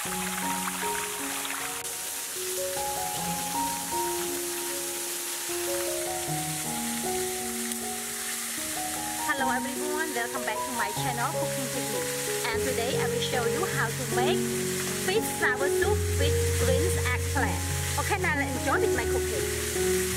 Hello everyone, welcome back to my channel Cooking Technique. And today I will show you how to make fish sour soup with greens eggplant. Okay, now let's enjoy with my cooking.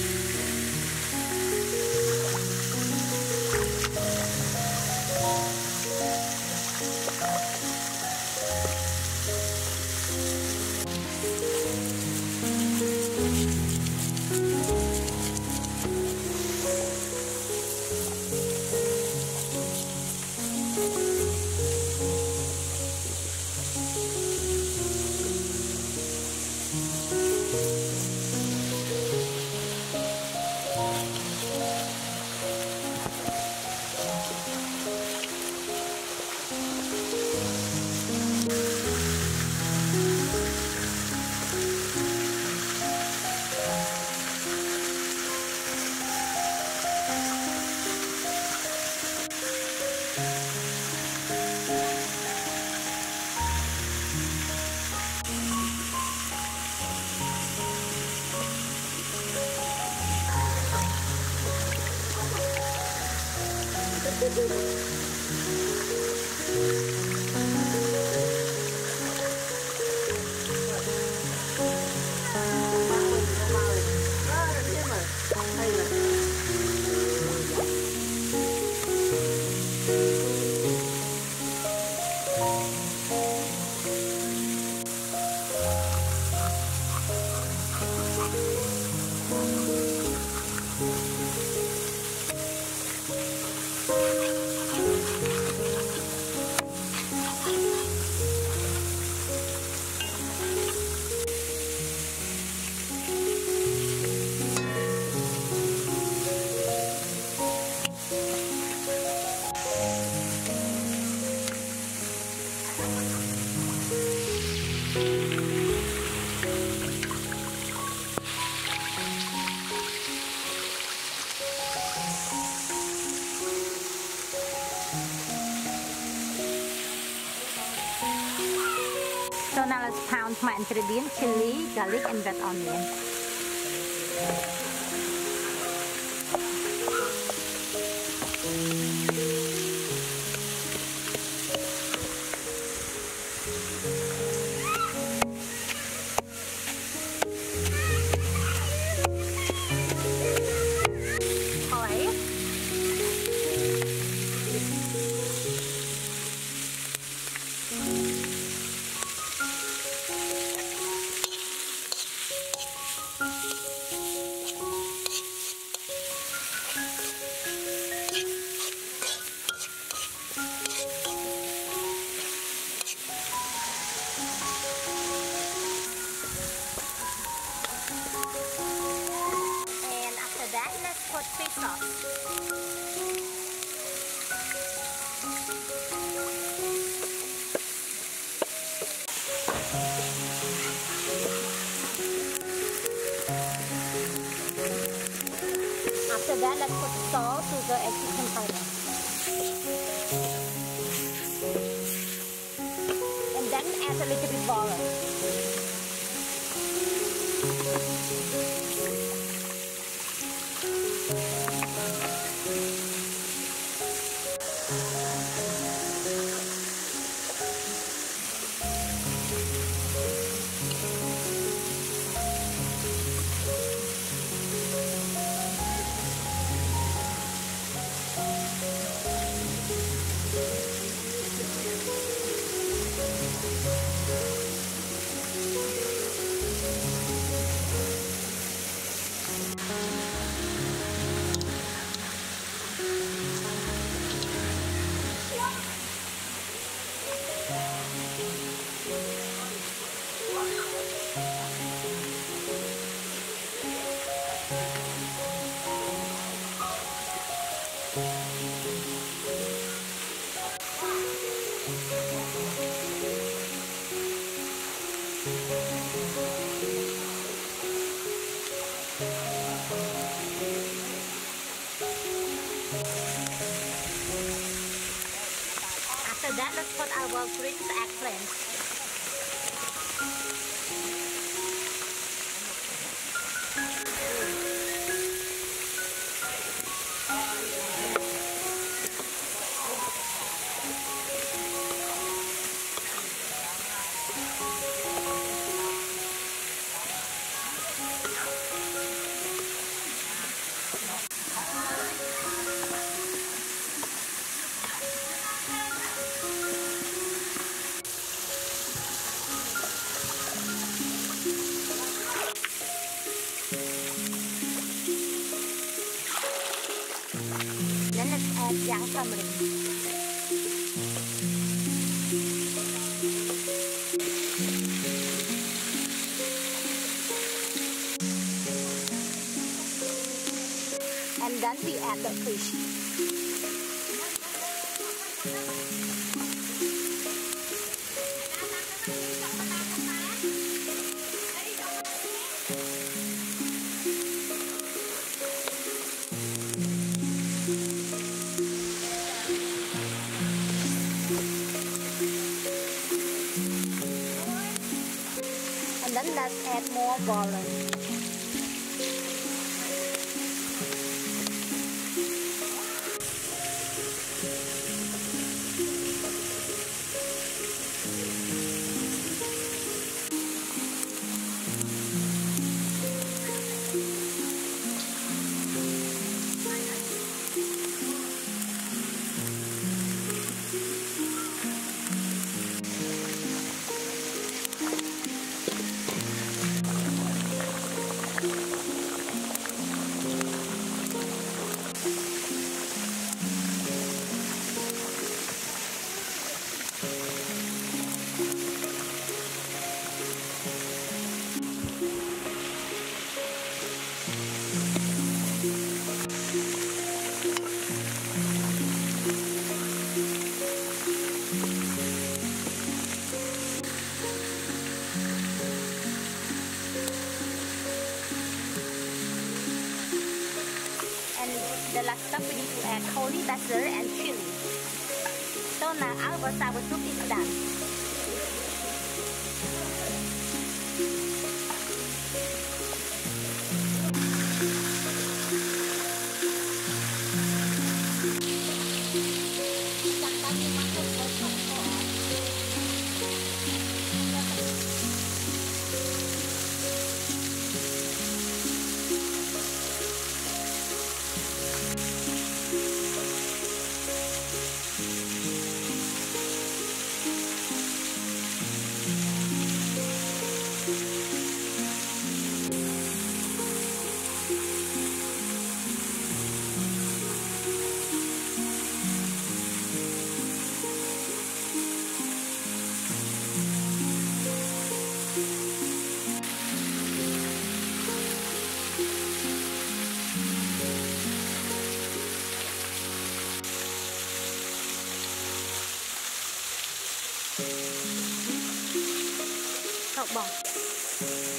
So now let's pound my ingredients: chili, garlic, and red onion. Let's put fish sauce. After that, let's put salt, sugar, and chicken powder. And then add a little bit water. After that, let's put our greens eggplants. young family. And then we add the fish. And then let's add more bouillon. And the last step we need to add holy basil and chili. So now our sour soup is done. Học bổng